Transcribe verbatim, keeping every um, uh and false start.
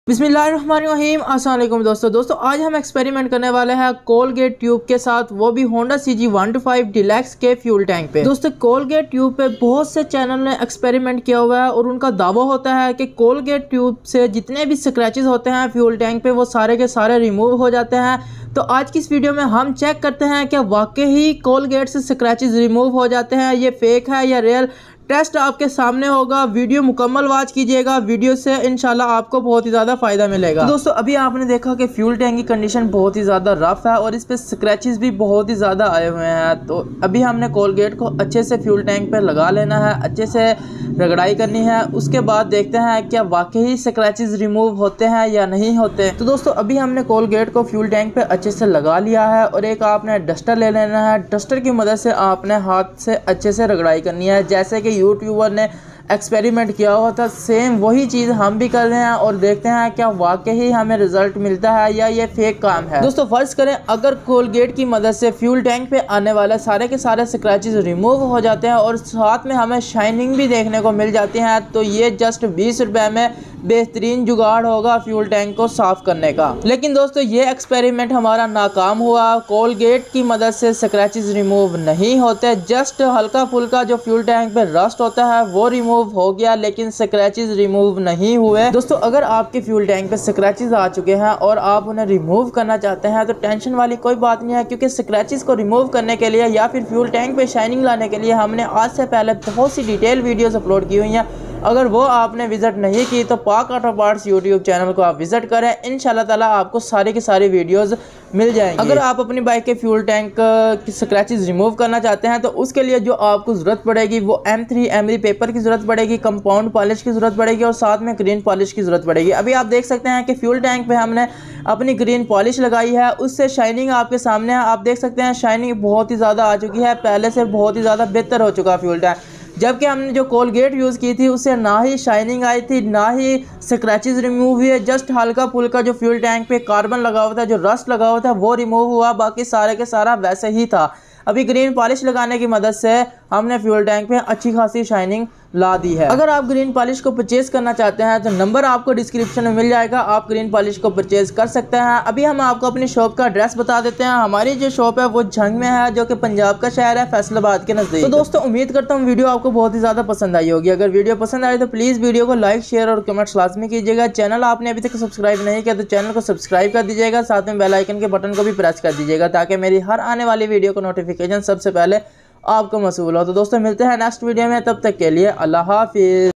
बिस्मिल्लाहिर्रहमानिर्रहीम। अस्सलाम वालेकुम दोस्तों दोस्तों आज हम एक्सपेरिमेंट करने वाले हैं कोलगेट ट्यूब के साथ, वो भी Honda C G one two five deluxe के फ्यूल टैंक पे। दोस्तों कोलगेट ट्यूब पे बहुत से चैनल ने एक्सपेरिमेंट किया हुआ है और उनका दावा होता है कि कोलगेट ट्यूब से जितने भी स्क्रैचेस होते हैं फ्यूल टैंक पे वो सारे के सारे रिमूव हो जाते हैं। तो आज की इस वीडियो में हम चेक करते हैं कि वाकई ही कोलगेट से स्क्रैचेस रिमूव हो जाते हैं, ये फेक है या रियल। टेस्ट आपके सामने होगा, वीडियो मुकम्मल वॉच कीजिएगा, वीडियो से इंशाल्लाह आपको बहुत ही ज़्यादा फ़ायदा मिलेगा। तो दोस्तों अभी आपने देखा कि फ्यूल टैंक की कंडीशन बहुत ही ज़्यादा रफ है और इस पे स्क्रैचेस भी बहुत ही ज़्यादा आए हुए हैं। तो अभी हमने कोलगेट को अच्छे से फ्यूल टैंक पे लगा लेना है, अच्छे से रगड़ाई करनी है। उसके बाद देखते हैं क्या वाकई स्क्रैचेस रिमूव होते हैं या नहीं होते। तो दोस्तों अभी हमने कोलगेट को फ्यूल टैंक पे अच्छे से लगा लिया है और एक आपने डस्टर ले लेना है। डस्टर की मदद से आपने हाथ से अच्छे से रगड़ाई करनी है, जैसे कि यूट्यूबर ने एक्सपेरिमेंट किया हुआ था, सेम वही चीज़ हम भी कर रहे हैं और देखते हैं क्या वाकई हमें रिजल्ट मिलता है या ये फेक काम है। दोस्तों फर्ज करें अगर कोलगेट की मदद से फ्यूल टैंक पे आने वाले सारे के सारे स्क्रैचेस रिमूव हो जाते हैं और साथ में हमें शाइनिंग भी देखने को मिल जाती है, तो ये जस्ट बीस रुपए में बेहतरीन जुगाड़ होगा फ्यूल टैंक को साफ करने का। लेकिन दोस्तों ये एक्सपेरिमेंट हमारा नाकाम हुआ। कोलगेट की मदद से स्क्रैचेस रिमूव नहीं होते, जस्ट हल्का फुल्का जो फ्यूल टैंक पे रस्ट होता है वो रिमूव हो गया, लेकिन स्क्रैचेस रिमूव नहीं हुए। दोस्तों अगर आपके फ्यूल टैंक पे स्क्रैचेस आ चुके हैं और आप उन्हें रिमूव करना चाहते हैं तो टेंशन वाली कोई बात नहीं है, क्योंकि स्क्रैचेस को रिमूव करने के लिए या फिर फ्यूल टैंक पे शाइनिंग लाने के लिए हमने आज से पहले बहुत सी डिटेल वीडियोस अपलोड की हुई हैं। अगर वो आपने विजिट नहीं की तो पाक ऑटो पार्ट्स यूट्यूब चैनल को आप विजिट करें, इंशाल्लाह ताला आपको सारी की सारी वीडियोस मिल जाएंगी। अगर आप अपनी बाइक के फ्यूल टैंक की स्क्रैचेस रिमूव करना चाहते हैं तो उसके लिए जो आपको ज़रूरत पड़ेगी वो एम थ्री एमरी पेपर की ज़रूरत पड़ेगी, कंपाउंड पॉलिश की ज़रूरत पड़ेगी और साथ में ग्रीन पॉलिश की ज़रूरत पड़ेगी। अभी आप देख सकते हैं कि फ्यूल टैंक पे हमने अपनी ग्रीन पॉलिश लगाई है, उससे शाइनिंग आपके सामने है। आप देख सकते हैं शाइनिंग बहुत ही ज़्यादा आ चुकी है, पहले से बहुत ही ज़्यादा बेहतर हो चुका फ्यूल टैंक। जबकि हमने जो कोलगेट यूज़ की थी उससे ना ही शाइनिंग आई थी ना ही स्क्रैचेस रिमूव हुए, जस्ट हल्का फुल्का जो फ्यूल टैंक पे कार्बन लगा हुआ था, जो रस्ट लगा हुआ था वो रिमूव हुआ, बाकी सारे के सारा वैसे ही था। अभी ग्रीन पॉलिश लगाने की मदद से हमने फ्यूल टैंक पे अच्छी खासी शाइनिंग ला दी है। अगर आप ग्रीन पॉलिश को परचेज करना चाहते हैं तो नंबर आपको डिस्क्रिप्शन में मिल जाएगा, आप ग्रीन पॉलिश को परचेज कर सकते हैं। अभी हम आपको अपनी शॉप का एड्रेस बता देते हैं। हमारी जो शॉप है वो झंग में है, जो कि पंजाब का शहर है, फैसलाबाद के नज़दीक। तो दोस्तों उम्मीद करता हूँ वीडियो आपको बहुत ही ज़्यादा पसंद आई होगी। अगर वीडियो पसंद आए तो प्लीज़ वीडियो को लाइक शेयर और कमेंट्स लाजमी कीजिएगा। चैनल आपने अभी तक सब्सक्राइब नहीं किया तो चैनल को सब्सक्राइब कर दीजिएगा, साथ में बेल आइकन के बटन को भी प्रेस कर दीजिएगा ताकि मेरी हर आने वाली वीडियो को नोटिफिकेशन सबसे पहले आपको मसूल हो। तो दोस्तों मिलते हैं नेक्स्ट वीडियो में, तब तक के लिए अल्लाह हाफिज़।